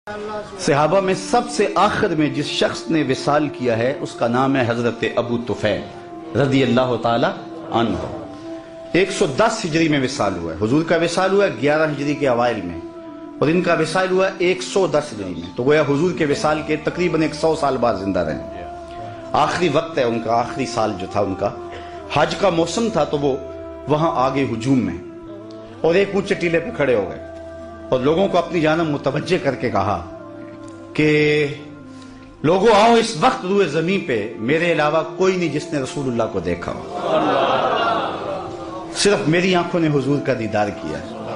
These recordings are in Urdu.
صحابہ میں سب سے آخر میں جس شخص نے وصال کیا ہے اس کا نام ہے حضرت ابو طفیل رضی اللہ تعالی عنہ۔ 110 ہجری میں وصال ہوا ہے، حضور کا وصال ہوا ہے 11 ہجری کے اوائل میں، اور ان کا وصال ہوا ہے 110 ہجری میں، تو گویا حضور کے وصال کے تقریباً 100 سال بعد زندہ رہے۔ آخری وقت ہے ان کا، آخری سال جو تھا ان کا، حج کا موسم تھا، تو وہ وہاں آگے ہجوم میں اور ایک اونچے ٹیلے پہ کھڑے ہو گئے اور لوگوں کو اپنی جانب متوجہ کر کے کہا کہ لوگوں آؤ، اس وقت روئے زمین پہ میرے علاوہ کوئی نہیں جس نے رسول اللہ کو دیکھا ہو، صرف میری آنکھوں نے حضور کا دیدار کیا۔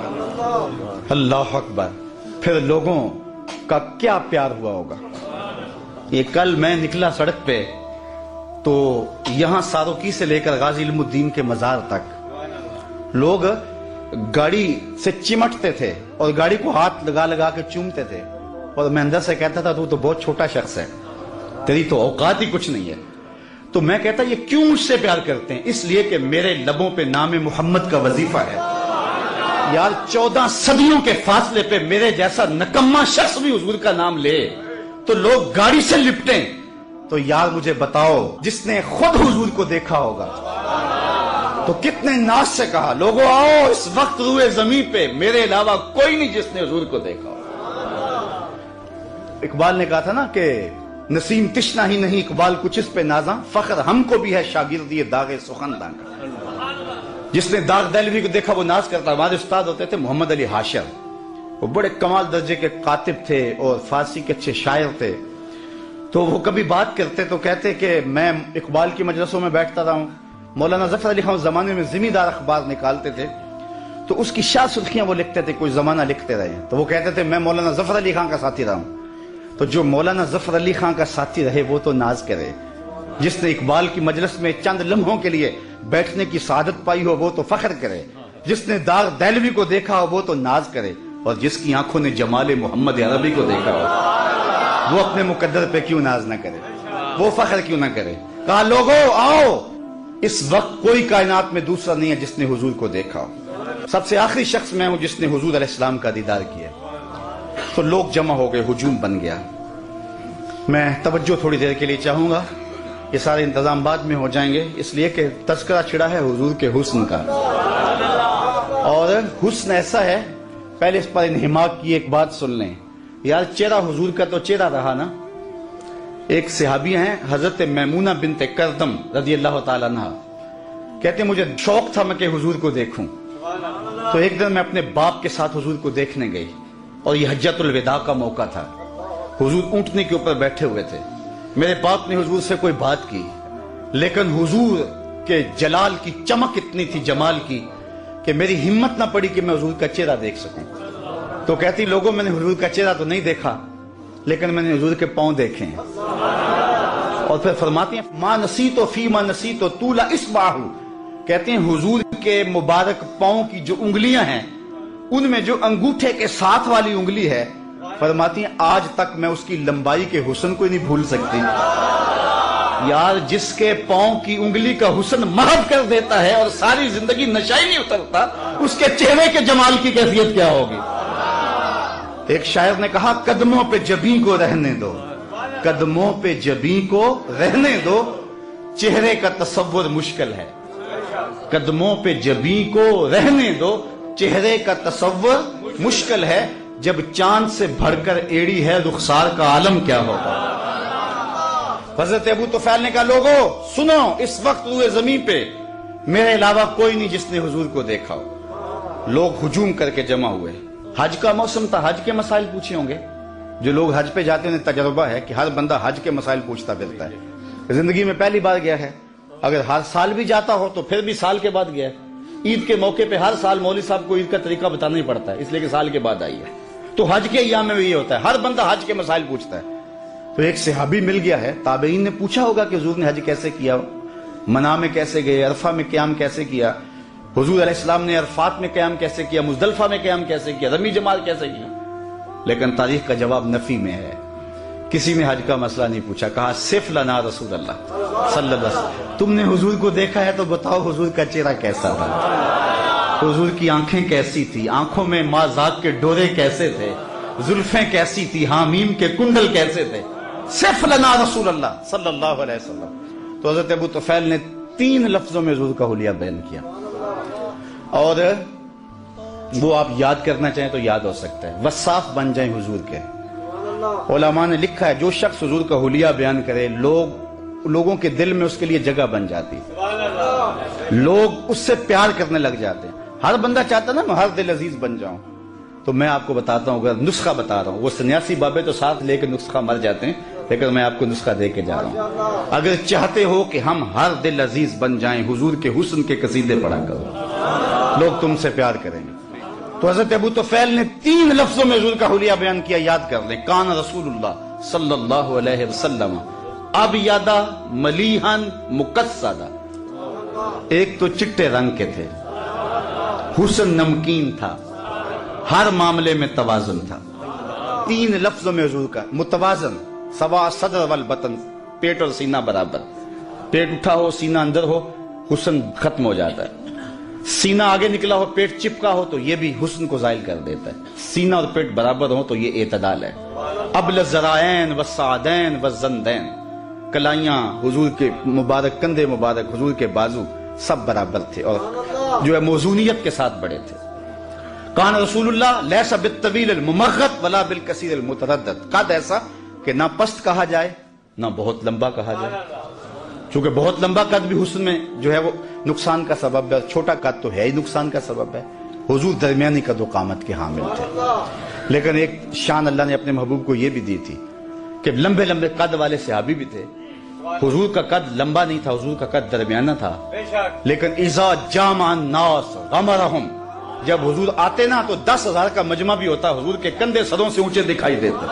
اللہ اکبر! پھر لوگوں کا کیا پیار ہوا ہوگا۔ یہ کل میں نکلا سڑک پہ تو یہاں ساروکی سے لے کر غازی علم الدین کے مزار تک لوگ گاڑی سے چمٹتے تھے اور گاڑی کو ہاتھ لگا لگا کے چومتے تھے، اور میں اندر سے کہتا تھا تو بہت چھوٹا شخص ہے، تیری تو اوقات ہی کچھ نہیں ہے۔ تو میں کہتا یہ کیوں مجھ سے پیار کرتے ہیں؟ اس لیے کہ میرے لبوں پہ نام محمد کا وظیفہ ہے۔ یار 14 صدیوں کے فاصلے پہ میرے جیسا نکما شخص بھی حضور کا نام لے تو لوگ گاڑی سے لپٹیں، تو یار مجھے بتاؤ جس نے خود حضور کو دیکھا ہوگا تو کتنے ناز سے کہا لوگوں آؤ، اس وقت روئے زمین پہ میرے علاوہ کوئی نہیں جس نے حضور کو دیکھا ہوگا۔ اقبال نے کہا تھا نا کہ نسیم تشنا ہی نہیں اقبال کچھ اس پہ نازاں، فخر ہم کو بھی ہے شاگردی داغ سخنداں کا۔ جس نے داغ دہلوی کو دیکھا وہ ناز کرتا۔ ہمارے استاد ہوتے تھے محمد علی حاشر، وہ بڑے کمال درجے کے کاتب تھے اور فارسی کے اچھے شاعر تھے، تو وہ کبھی بات کرتے تو کہتے کہ میں اقبال کی مجلسوں میں بیٹھتا رہا ہوں۔ مولانا ظفر علی خان زمانے میں زمیندار اخبار نکالتے تھے تو اس کی شاہ سرخیاں وہ لکھتے تھے، کوئی زمانہ لکھتے رہے، تو وہ کہتے تھے میں مولانا ظفر علی خان کا ساتھی رہا ہوں۔ تو جو مولانا ظفر علی خان کا ساتھی رہے وہ تو ناز کرے، جس نے اقبال کی مجلس میں چند لمحوں کے لیے بیٹھنے کی سعادت پائی ہو وہ تو فخر کرے، جس نے داغ دہلوی کو دیکھا ہو وہ تو ناز کرے، اور جس کی آنکھوں نے جمال محمد عربی کو دیکھا ہو وہ اپنے مقدر پہ کیوں ناز نہ کرے، وہ فخر کیوں نہ کرے۔ کہا لوگوں آؤ، اس وقت کوئی کائنات میں دوسرا نہیں ہے جس نے حضور کو دیکھا ہو، سب سے آخری شخص میں ہوں جس نے حضور علیہ السلام کا دیدار کیا۔ تو لوگ جمع ہو گئے، ہجوم بن گیا۔ میں توجہ تھوڑی دیر کے لیے چاہوں گا، یہ سارے انتظام بعد میں ہو جائیں گے، اس لیے کہ تذکرہ چھڑا ہے حضور کے حسن کا، اور حسن ایسا ہے، پہلے اس پر انہماک کی ایک بات سن لیں۔ یار چہرہ حضور کا تو چہرہ رہا نا۔ ایک صحابی ہیں حضرت میمونہ بنت کردم رضی اللہ تعالیٰ عنہ، کہتے ہیں مجھے شوق تھا میں کہ حضور کو دیکھوں، تو ایک دن میں اپنے باپ کے ساتھ حضور کو دیکھنے گئی، اور یہ حجۃ الوداع کا موقع تھا۔ حضور اونٹنی کے اوپر بیٹھے ہوئے تھے، میرے باپ نے حضور سے کوئی بات کی، لیکن حضور کے جلال کی چمک اتنی تھی، جمال کی، کہ میری ہمت نہ پڑی کہ میں حضور کا چہرہ دیکھ سکوں۔ تو کہتی لوگوں میں نے حضور کا چہرہ تو نہیں دیکھا، لیکن میں نے حضور کے پاؤں دیکھے ہیں۔ اور پھر فرماتی ہیں ما نسیتو فی ما نسیتو طول اصبعہ، کہتے ہیں حضور کے مبارک پاؤں کی جو انگلیاں ہیں ان میں جو انگوٹھے کے ساتھ والی انگلی ہے، فرماتی ہیں آج تک میں اس کی لمبائی کے حسن کو نہیں بھول سکتی۔ یار جس کے پاؤں کی انگلی کا حسن محب کر دیتا ہے اور ساری زندگی نشائی نہیں اترتا، اس کے چہرے کے جمال کی کیفیت کیا ہوگی۔ ایک شاعر نے کہا قدموں پہ جبیں کو رہنے دو، قدموں پہ جبیں کو رہنے دو، چہرے کا تصور مشکل ہے۔ قدموں پہ جبیں کو رہنے دو، چہرے کا تصور مشکل ہے، جب چاند سے بڑھ کر ایڑی ہے رخسار کا عالم کیا ہوگا۔ حضرت ابو طفیل نے کہا لوگوں سنو، اس وقت روئے زمین پہ میرے علاوہ کوئی نہیں جس نے حضور کو دیکھا ہو۔ لوگ ہجوم کر کے جمع ہوئے، حج کا موسم تھا، حج کے مسائل پوچھے ہوں گے۔ جو لوگ حج پہ جاتے ہیں تجربہ ہے کہ ہر بندہ حج کے مسائل پوچھتا پھرتا ہے، زندگی میں پہلی بار گیا ہے، اگر ہر سال بھی جاتا ہو تو پھر بھی سال کے بعد گیا ہے۔ عید کے موقع پہ ہر سال مولوی صاحب کو عید کا طریقہ بتانا ہی پڑتا ہے، اس لیے کہ سال کے بعد آئی ہے۔ تو حج کے ایام میں بھی یہ ہوتا ہے، ہر بندہ حج کے مسائل پوچھتا ہے۔ تو ایک صحابی مل گیا ہے، تابعین نے پوچھا ہوگا کہ حضور نے حج کیسے کیا، منا میں کیسے گئے، عرفہ میں قیام کیسے کیا، حضور علیہ السلام نے عرفات میں قیام کیسے کیا، مزدلفہ میں قیام کیسے کیا، رمی جمال کیسے کیا۔ لیکن تاریخ کا جواب نفی میں ہے، کسی نے حج کا مسئلہ نہیں پوچھا۔ کہا صف لنا رسول اللہ صلی اللہ علیہ وسلم، تم نے حضور کو دیکھا ہے تو بتاؤ حضور کا چہرہ کیسا تھا، حضور کی آنکھیں کیسی تھی، آنکھوں میں ماں ذات کے ڈورے کیسے تھے، زلفیں کیسی تھی، حامیم کے کنڈل کیسے تھے، صف لنا رسول اللہ صلی اللہ علیہ وسلم. تو حضرت ابو طفیل نے 3 لفظوں میں حضور کا حلیہ بیان کیا، اور وہ آپ یاد کرنا چاہیں تو یاد ہو سکتا ہے. وصاف بن جائیں حضور کے. علماء نے لکھا ہے جو شخص حضور کا حلیہ بیان کرے لوگوں کے دل میں اس کے لیے جگہ بن جاتی، لوگ اس سے پیار کرنے لگ جاتے ہیں. ہر بندہ چاہتا نا میں ہر دل عزیز بن جاؤں. تو میں آپ کو بتاتا ہوں، اگر نسخہ بتا رہا ہوں، وہ سنیاسی بابے تو ساتھ لے کے نسخہ مر جاتے ہیں، لیکن میں آپ کو نسخہ دے کے جا رہا ہوں. اگر چاہتے ہو کہ ہم ہر دل عزیز بن جائیں، حضور کے حسن کے قصیدے پڑھا کرو، لوگ تم سے پیار کریں گے. تو حضرت ابو طفیل نے 3 لفظوں میں حضور کا حلیہ بیان کیا، یاد کر لیں. کان رسول اللہ صلی اللہ علیہ وسلم ابیض ملیحا مقصدا. ایک تو چٹے رنگ کے تھے، حسن نمکین تھا، ہر معاملے میں توازن تھا. 3 لفظوں میں حضور کا متوازن. سوا صدر والبطن، پیٹ اور سینہ برابر. پیٹ اٹھا ہو سینہ اندر ہو حسن ختم ہو جاتا ہے. سینہ آگے نکلا ہو پیٹ چپکا ہو تو یہ بھی حسن کو زائل کر دیتا ہے. سینہ اور پیٹ برابر ہو تو یہ اعتدال ہے. ابل الذرائین والسعدین والزندین. کلائیاں حضور کے مبارک، کندھے مبارک، حضور کے بازو سب برابر تھے اور جو ہے موزونیت کے ساتھ بڑے تھے. کان رسول اللہ لیس بالطویل الممغط ولا بالکثیر المتردد. قد ایسا کہ نہ پست کہا جائے نہ بہت لمبا کہا جائے، چونکہ بہت لمبا قد بھی حسن میں جو ہے وہ نقصان کا سبب ہے، چھوٹا قد تو ہے ہی نقصان کا سبب ہے. حضور درمیانی قد و قامت کے حامل تھے. لیکن ایک شان اللہ نے اپنے محبوب کو یہ بھی دی تھی کہ لمبے لمبے قد والے صحابی بھی تھے. حضور کا قد لمبا نہیں تھا، حضور کا قد درمیانہ تھا. لیکن اذا جامع الناس غمرهم، جب حضور آتے نا تو 10,000 کا مجمع بھی ہوتا، حضور کے کندھے سروں سے اونچے دکھائی دیتے.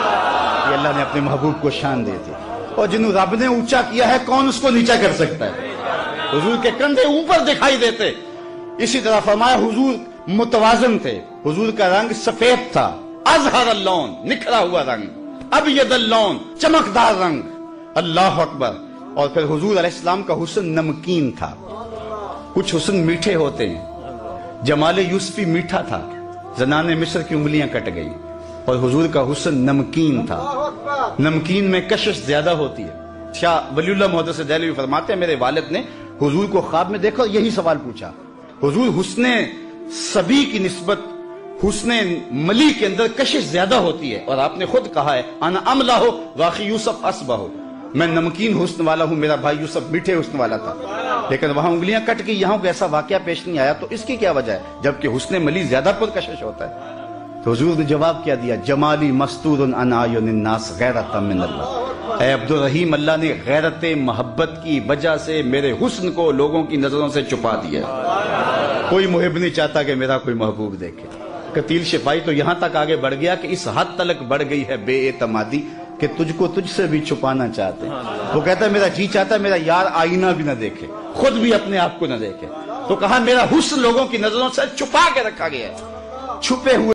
یہ اللہ نے اپنے محبوب کو شان دی تھی. اور جنہوں رب نے اونچا کیا ہے کون اس کو نیچا کر سکتا ہے. حضور کے کندھے اوپر دکھائی دیتے. اسی طرح فرمایا حضور متوازن تھے. حضور کا رنگ سفید تھا، ازہر اللون، نکھرا ہوا رنگ، ابیض اللون، چمکدار رنگ. اللہ اکبر. اور پھر حضور علیہ السلام کا حسن نمکین تھا. کچھ حسن میٹھے ہوتے ہیں. جمال یوسفی میٹھا تھا، زنان مصر کی انگلیاں کٹ گئی. اور حضور کا حسن نمکین تھا. نمکین میں کشش زیادہ ہوتی ہے. شاہ ولی اللہ محدث دہلوی فرماتے ہیں میرے والد نے حضور کو خواب میں دیکھا اور یہی سوال پوچھا. حضور حسن سبی کی نسبت حسن ملی کے اندر کشش زیادہ ہوتی ہے، اور آپ نے خود کہا ہے انا املا ہو واقعی یوسف اسبہ ہو، میں نمکین حسن والا ہوں، میرا بھائی یوسف میٹھے حسن والا تھا. لیکن وہاں انگلیاں کٹ گئی، یہاں کوئی ایسا واقعہ پیش نہیں آیا. تو اس کی کیا وجہ ہے جبکہ حسن ملی زیادہ پرکشش ہوتا ہے؟ تو حضور نے جواب کیا دیا، جمالی مستور عن اعین الناس غیرۃ من اللہ. اے عبد الرحیم، اللہ نے غیرت محبت کی وجہ سے میرے حسن کو لوگوں کی نظروں سے چھپا دیا. کوئی محب نہیں چاہتا کہ میرا کوئی محبوب دیکھے. قتیل شفائی تو یہاں تک آگے بڑھ گیا کہ اس حد تلک بڑھ گئی ہے بے اعتمادی کہ تجھ کو تجھ سے بھی چھپانا چاہتے ہیں. وہ کہتا ہے میرا جی چاہتا ہے میرا یار آئینہ بھی نہ دیکھے، خود بھی اپنے آپ کو نہ دیکھے. تو کہا میرا حسن لوگوں کی نظروں سے چھپا کے رکھا گیا ہے. چھپے ہوئے